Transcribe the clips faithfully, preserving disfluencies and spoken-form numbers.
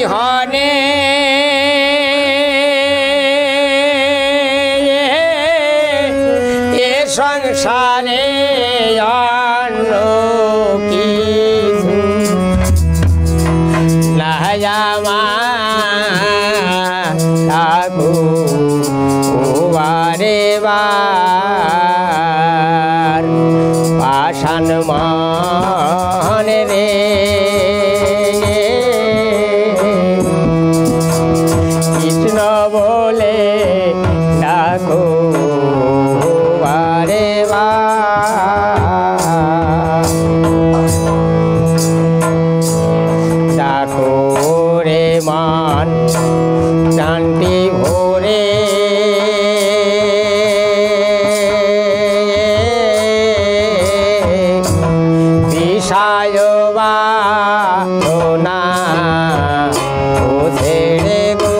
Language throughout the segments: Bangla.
বিহনে এ সংসারে অন্য কিছু নাই আমার বারে বার পাষাণ মন রে কৃষ্ণ বলে ডাকো বারে বার ডাকো রে মান শান্তি ভোরে বিষয় বাসনা ছেড়ে গো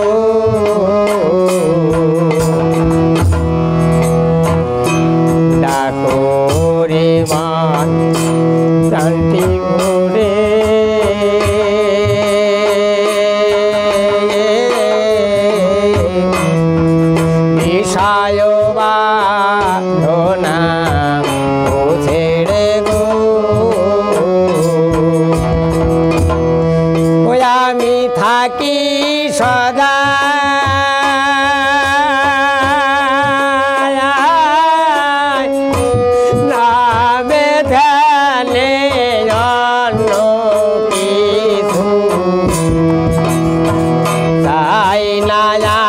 ডাকো রে মান শান্তি ভোরে বিষয় বাসনা ছেড়ে গো ওই আমি থাকি সদা নামে ধ্যানে অন্য কিছু তাই না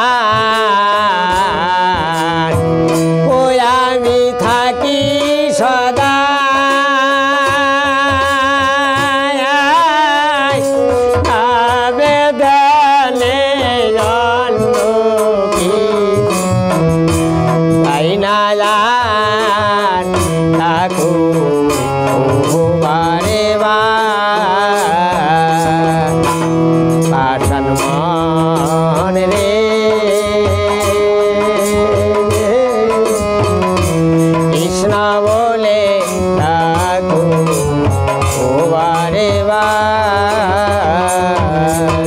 ওই আমি থাকি সদা আবেদনে অন্য কিছু তাই না থাকো বারে বার পাষাণ মন রে কৃষ্ণ বলে ডাকো বারে বার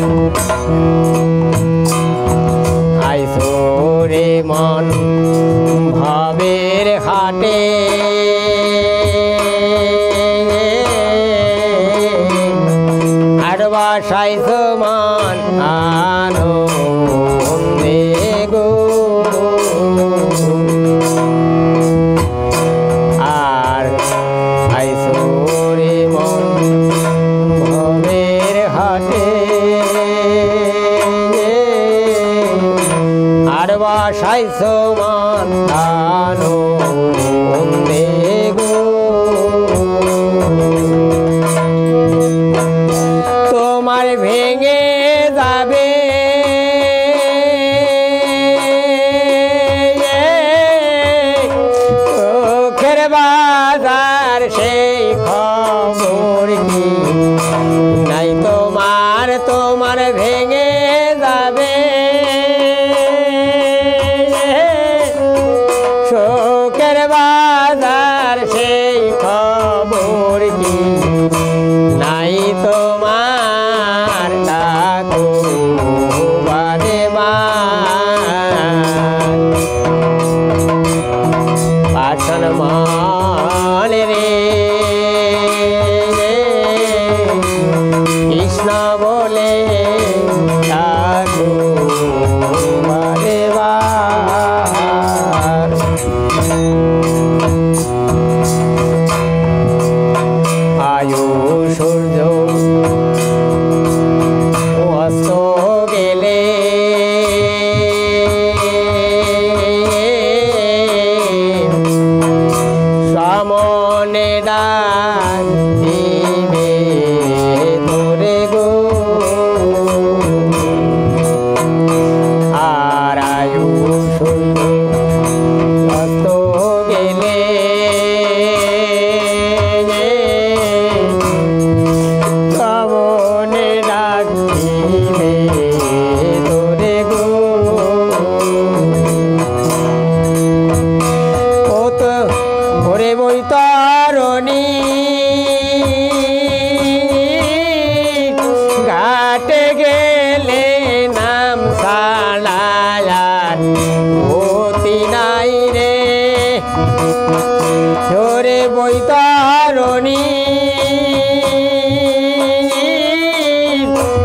আইসো রে মন ভাবের হাটে আর বাসাইছো মন আনন্দে গো আর আইসো রে মন ভবের হাটে আর বাসাইছো মন আনন্দে গো তোমার ভেঙে যাবে চোখের বাজার সেই খবর কি নাই তোমার তোমার ভেঙে যাবে চোখের বাজার সেই খবর কি নাই তোমার ডাকো বারে বার পাষাণ মন রে কৃষ্ণ বলে ডাকো বারে বার আয়ু সূর্য অস্ত গেলে সামনে ডাক দিবে তোরে গো আর আয়ু সূর্য অস্ত গেলে সামনে ডাক দিবে তোরে গো ও তো ওরে বৈতরণী ঘাটে গেলে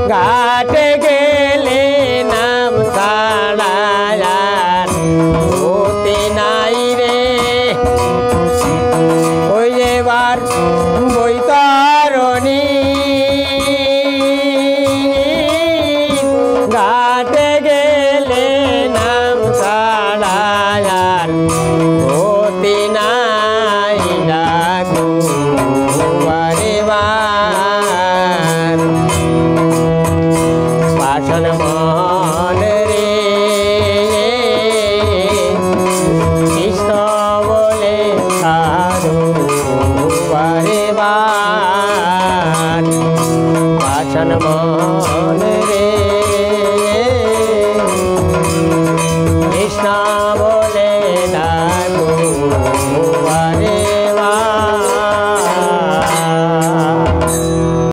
ঘাটে গেলে নাম ছাড়ায়ার হতে নাই রে ওই এবার বৈতরণী ঘাটে গেলে নাম ছাড়ায়ার হতে নাই ডাকু বারে বার পাষাণ মন রে কৃষ্ণ বলে সাধু বারে বার পাষাণ মন রে